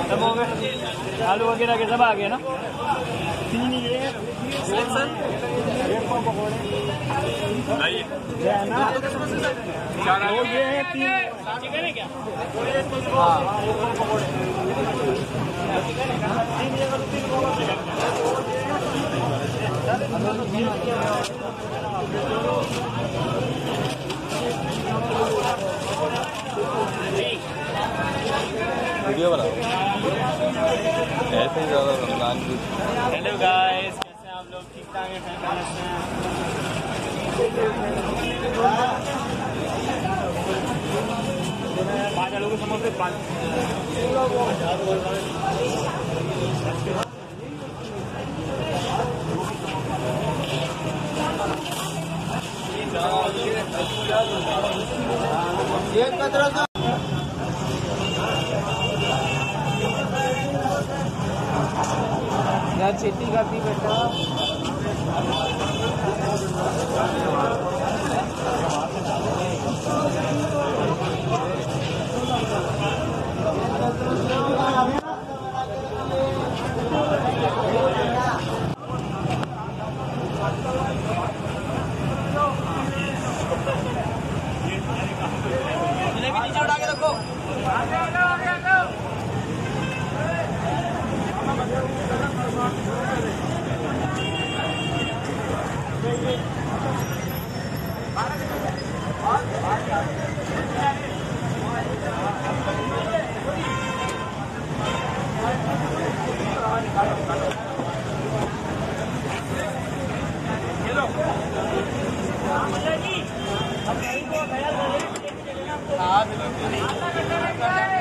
सब हो गए, आलू वगैरह के सब आ गए ना। तीन ये पकौड़े ना, वो ये है तीन चिकन है क्या? हाँ वीडियो बनाओ ऐसे ही ज़्यादा रमजान की। हेलो गाइस, कैसे हैं आप लोग? ठीक ठाक है? पाँच आलू के समोसे, पाँच यार खेती करती बेटा। नीचे उठा के रखो। हाँ